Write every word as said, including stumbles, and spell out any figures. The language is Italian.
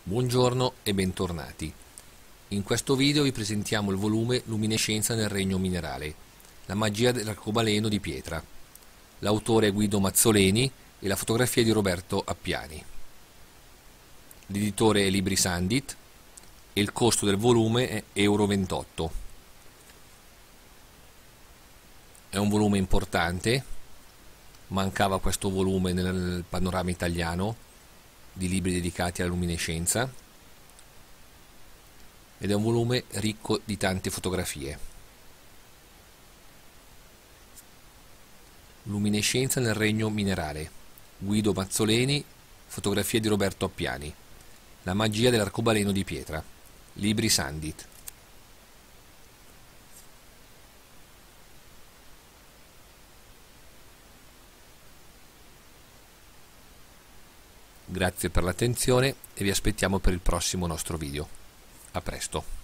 Buongiorno e bentornati. In questo video vi presentiamo il volume Luminescenza nel regno minerale, la magia dell'arcobaleno di pietra. L'autore è Guido Mazzoleni e la fotografia è di Roberto Appiani. L'editore è Libri Sandit e il costo del volume è euro ventotto. È un volume importante, mancava questo volume nel panorama italiano di libri dedicati alla luminescenza ed è un volume ricco di tante fotografie. Luminescenza nel regno minerale, Guido Mazzoleni, fotografie di Roberto Appiani, la magia dell'arcobaleno di pietra, Libri Sandit. Grazie per l'attenzione e vi aspettiamo per il prossimo nostro video. A presto.